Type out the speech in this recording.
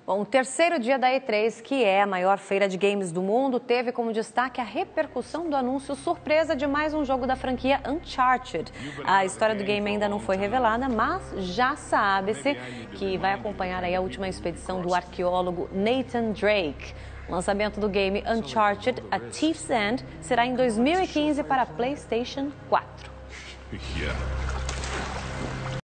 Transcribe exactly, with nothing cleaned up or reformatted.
Bom, o terceiro dia da E três, que é a maior feira de games do mundo, teve como destaque a repercussão do anúncio surpresa de mais um jogo da franquia Uncharted. A história do game ainda não foi revelada, mas já sabe-se que vai acompanhar aí a última expedição do arqueólogo Nathan Drake. O lançamento do game Uncharted: A Thief's End será em dois mil e quinze para PlayStation quatro. Yeah.